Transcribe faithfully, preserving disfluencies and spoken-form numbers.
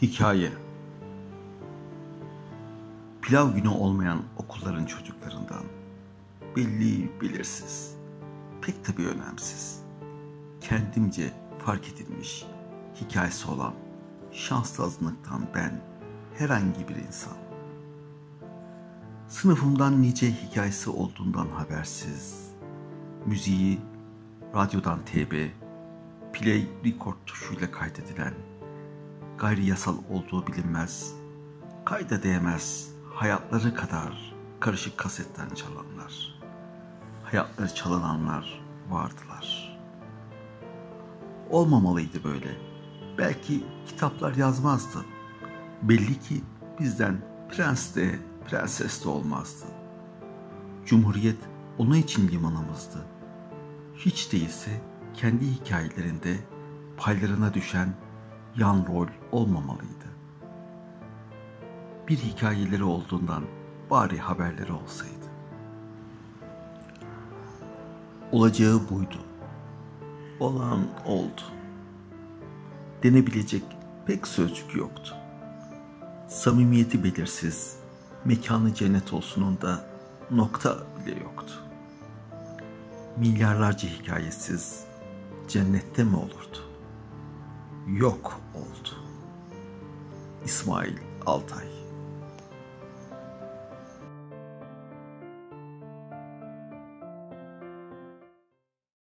Hikaye. Pilav günü olmayan okulların çocuklarından, belli belirsiz, pek tabii önemsiz, kendimce fark edilmiş hikayesi olan şanslı azınlıktan ben herhangi bir insan. Sınıfımdan nice hikayesi olduğundan habersiz, müziği radyodan T B, play record tuşuyla kaydedilen, gayri yasal olduğu bilinmez, kayda değmez hayatları kadar karışık kasetten çalanlar, hayatları çalınanlar vardılar. Olmamalıydı böyle. Belki kitaplar yazmazdı. Belli ki bizden prens de prenses de olmazdı. Cumhuriyet onun için limanımızdı. Hiç değilse kendi hikayelerinde paylarına düşen yan rol olmamalıydı. Bir hikayeleri olduğundan bari haberleri olsaydı. Olacağı buydu. Olan oldu. Denebilecek pek sözcük yoktu. Samimiyeti belirsiz, mekanı cennet olsunun da nokta bile yoktu. Milyarlarca hikayesiz cennette mi olurdu? Yok oldu. İsmail Altay.